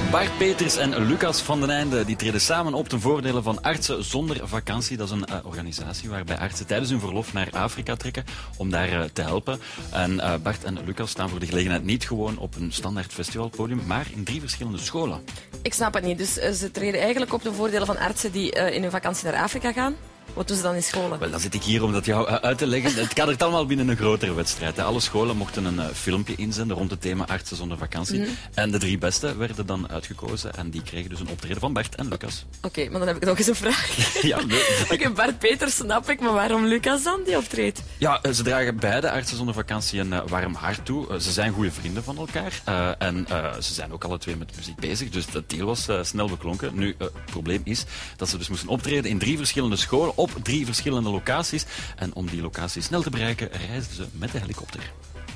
Bart Peters en Lucas van den Einde die treden samen op ten voordele van Artsen zonder Vakantie. Dat is een organisatie waarbij artsen tijdens hun verlof naar Afrika trekken om daar te helpen. En Bart en Lucas staan voor de gelegenheid niet gewoon op een standaard festivalpodium, maar in 3 verschillende scholen. Ik snap het niet. Dus ze treden eigenlijk op ten voordele van artsen die in hun vakantie naar Afrika gaan. Wat doen ze dan in scholen? Wel, dan zit ik hier om dat jou uit te leggen. Het kadert allemaal binnen een grotere wedstrijd. Alle scholen mochten een filmpje inzenden rond het thema Artsen zonder Vakantie. En de 3 beste werden dan uitgekozen. En die kregen dus een optreden van Bart en Lucas. Oké, maar dan heb ik nog eens een vraag. Ja, Oké, Bart Peters snap ik, maar waarom Lucas dan die optreedt? Ja, ze dragen beide Artsen zonder Vakantie een warm hart toe. Ze zijn goede vrienden van elkaar. En ze zijn ook alle 2 met muziek bezig. Dus dat deal was snel beklonken. Nu, het probleem is dat ze dus moesten optreden in 3 verschillende scholen op 3 verschillende locaties. En om die locaties snel te bereiken, reisden ze met de helikopter.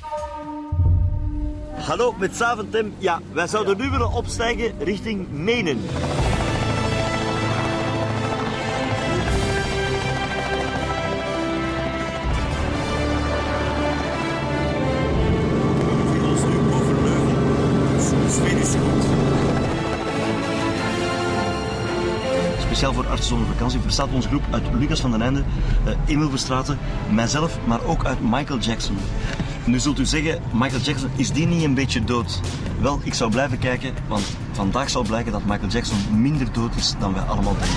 Hallo, met Zaventem. Ja, wij zouden nu willen opstijgen richting Menen. We bevinden ons nu boven Leuven. Sfeer is goed. Speciaal voor Artsen zonder Vakantie bestaat onze groep uit Lucas van den Einde, Emil Verstraeten, mijzelf, maar ook uit Michael Jackson. Nu zult u zeggen, Michael Jackson, is die niet een beetje dood? Wel, ik zou blijven kijken, want vandaag zal blijken dat Michael Jackson minder dood is dan wij allemaal denken.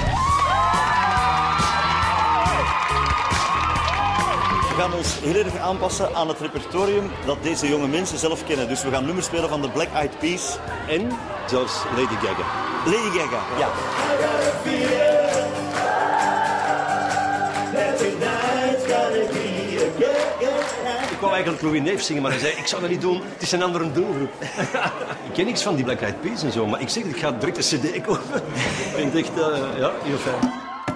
We gaan ons heel erg aanpassen aan het repertorium dat deze jonge mensen zelf kennen. Dus we gaan nummers spelen van de Black Eyed Peas. En zelfs Lady Gaga. Lady Gaga, ja. Ik wou eigenlijk Louis Neef zingen, maar hij zei, ik zou dat niet doen, het is een andere doelgroep. Ik ken niks van die Black Eyed Peas en zo, maar ik zeg, ik ga direct een cd kopen. Ik vind het echt, ja, heel fijn.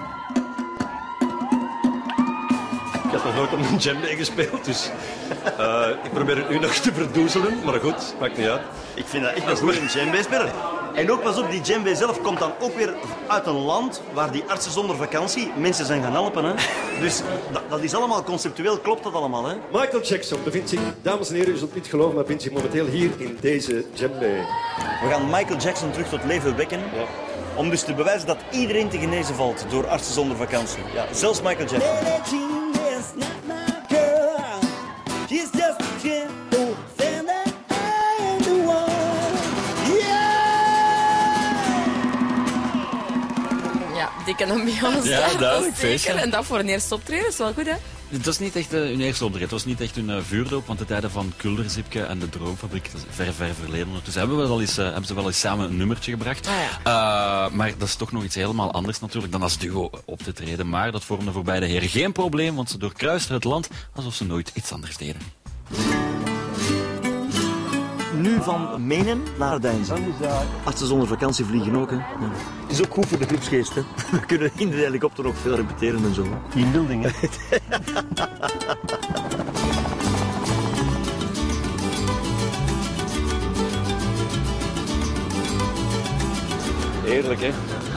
Ik had nog nooit op een djembe gespeeld, dus ik probeer het nu nog te verdoezelen, maar goed, maakt niet uit. Ik vind dat echt een goede djembe-speler. En ook pas op, die djembe zelf komt dan ook weer uit een land waar die artsen zonder vakantie mensen zijn gaan helpen. Hè. Dus dat is allemaal conceptueel, klopt dat allemaal. Hè. Michael Jackson bevindt zich, dames en heren, u zult niet geloven, maar bevindt zich momenteel hier in deze djembe. We gaan Michael Jackson terug tot leven wekken. Ja. Om dus te bewijzen dat iedereen te genezen valt door artsen zonder vakantie. Ja, zelfs Michael Jackson. Dikke ambiance. Ja, duidelijk. Zeker. En dat voor een eerste optreden is wel goed, hè? Het was niet echt hun eerste optreden. Het was niet echt hun vuurdoop, want de tijden van Kulderzipke en de Droomfabriek, dat is ver verleden. Dus hebben ze wel eens samen een nummertje gebracht. Ah, ja. Maar dat is toch nog iets helemaal anders natuurlijk dan als duo op te treden. Maar dat vormde voor beide heren geen probleem, want ze doorkruisten het land alsof ze nooit iets anders deden. Nu van Menen naar Deinzen. Artsen zonder vakantie vliegen ook. Hè. Ja. Het is ook goed voor de groepsgeest. Hè. We kunnen in de helikopter ook veel repeteren en zo. In Wilding, hè? Heerlijk, hè?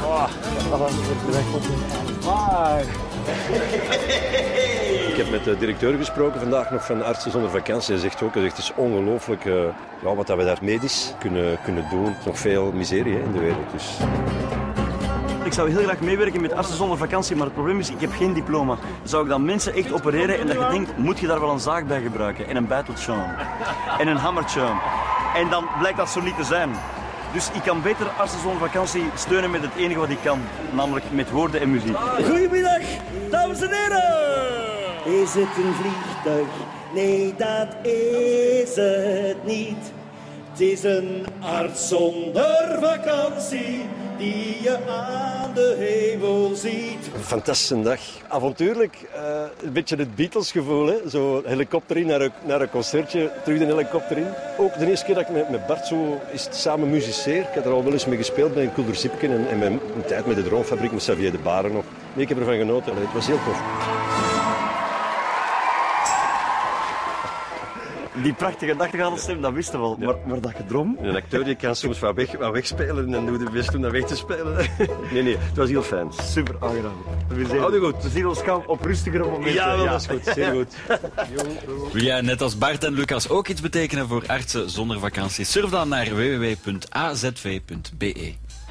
Ik heb met de directeur gesproken vandaag nog van Artsen zonder Vakantie. Hij zegt ook, het is ongelooflijk wat we daar medisch kunnen doen. Er is nog veel miserie hè, in de wereld. Dus. Ik zou heel graag meewerken met Artsen zonder Vakantie, maar het probleem is, ik heb geen diploma. Zou ik dan mensen echt opereren en dat je denkt, moet je daar wel een zaag bij gebruiken? En een bijteltje en een hammertje. En dan blijkt dat zo niet te zijn. Dus ik kan beter Artsen zonder Vakantie steunen met het enige wat ik kan, namelijk met woorden en muziek. Goedemiddag, dames en heren! Is het een vliegtuig? Nee, dat is het niet. Het is een arts zonder vakantie die je aan de hemel ziet. Een fantastische dag. Avontuurlijk, een beetje het Beatles-gevoel. Hè? Zo helikopter in naar een concertje, terug de helikopter in. Ook de eerste keer dat ik met Bart zo samen muziceer. Ik had er al wel eens mee gespeeld bij een Kulderzipke en mijn tijd met de Droomfabriek, met Xavier de Baren nog. Nee, ik heb ervan genoten. Het was heel tof. Die prachtige nachtegaalstem, dat wisten we wel. Maar dat gedrom... Een acteur die kan soms wat wegspelen en doe de best om dat weg te spelen. Nee, het was heel fijn. Super aangenaam. We zien ons gauw op rustigere momenten. Ja, dat is goed. Zeer goed. Wil jij net als Bart en Lucas ook iets betekenen voor artsen zonder vakantie? Surf dan naar www.azv.be.